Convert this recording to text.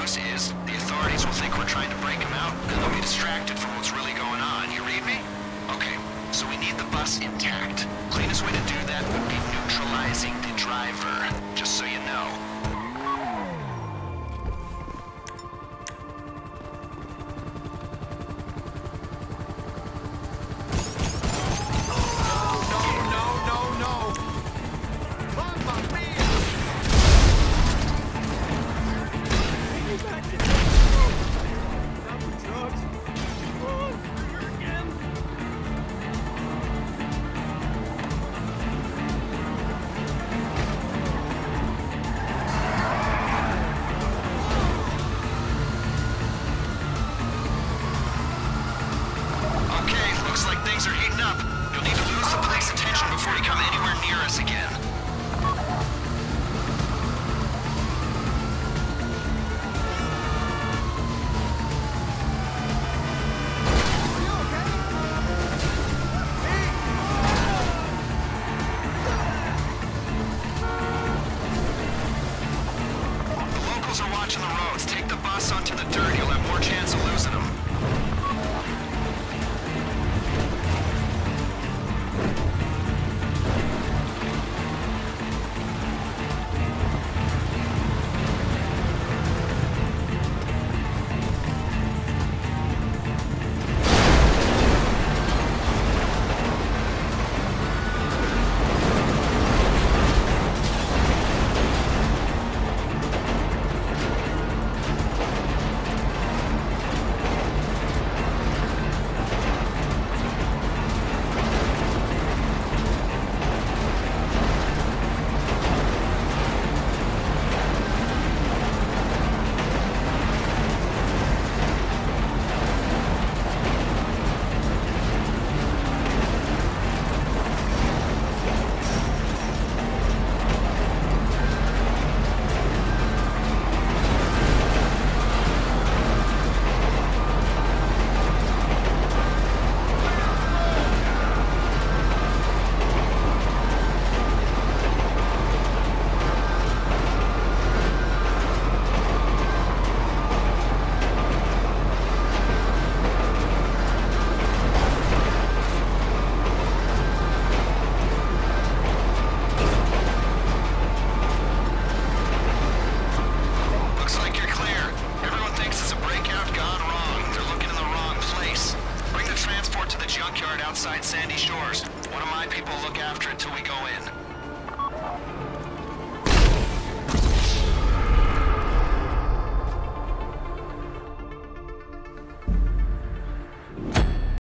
news is the authorities will think we're trying to break them out, and they'll be distracted from what's really going on. You read me? Okay, so we need the bus intact. Cleanest way to do that would be neutralizing the driver, just so you know. Watching the roads. Take the bus onto the dirt. You'll have more chance of losing them. Outside Sandy Shores. One of my people will look after